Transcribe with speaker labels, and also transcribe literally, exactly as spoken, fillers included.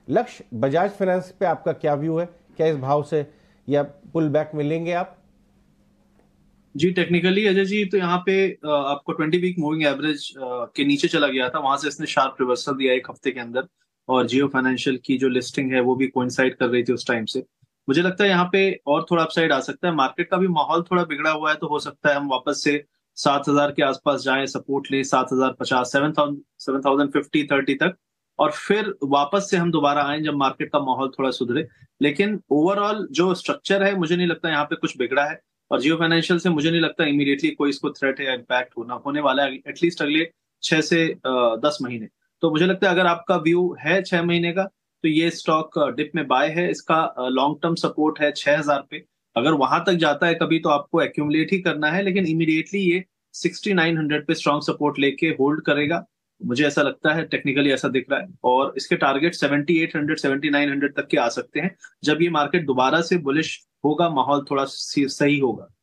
Speaker 1: लक्ष्य, बजाज फाइनेंस पे आपका क्या व्यू है? क्या इस भाव से या पुल बैक में लेंगे आप?
Speaker 2: जी टेक्निकली अजय जी, तो यहाँ पे अ, आपको ट्वेंटी वीक मूविंग एवरेज के नीचे चला गया था, वहां से इसने शार्प रिवर्सल दिया एक हफ्ते के अंदर। और जियो फाइनेंशियल की जो लिस्टिंग है वो भी कोइंसाइड कर रही थी उस टाइम से। मुझे लगता है यहाँ पे और थोड़ा अपसाइड आ सकता है, मार्केट का भी माहौल थोड़ा बिगड़ा हुआ है, तो हो सकता है हम वापस से सात हजार के आसपास जाएं, सपोर्ट लें सात हजार पचास, seven thousand, seven thousand fifty thirty तक। और फिर वापस से हम दोबारा आए जब मार्केट का माहौल थोड़ा सुधरे। लेकिन ओवरऑल जो स्ट्रक्चर है, मुझे नहीं लगता यहाँ पे कुछ बिगड़ा है। और जियो फाइनेंशियल से मुझे नहीं लगता इमीडिएटली कोई इसको थ्रेट या इम्पैक्ट होना होने वाला है, एटलीस्ट अगले छह से दस महीने। तो मुझे लगता है अगर आपका व्यू है छह महीने का, तो ये स्टॉक डिप में बाय है। इसका लॉन्ग टर्म सपोर्ट है छह हजार पे। अगर वहां तक जाता है कभी तो आपको एक्यूमुलेट ही करना है, लेकिन इमीडिएटली ये सिक्सटी नाइन हंड्रेड पे स्ट्रॉन्ग सपोर्ट लेके होल्ड करेगा। मुझे ऐसा लगता है, टेक्निकली ऐसा दिख रहा है। और इसके target seventy eight hundred seventy nine hundred तक के आ सकते हैं, जब ये मार्केट दोबारा से बुलिश होगा, माहौल थोड़ा सी- सही होगा।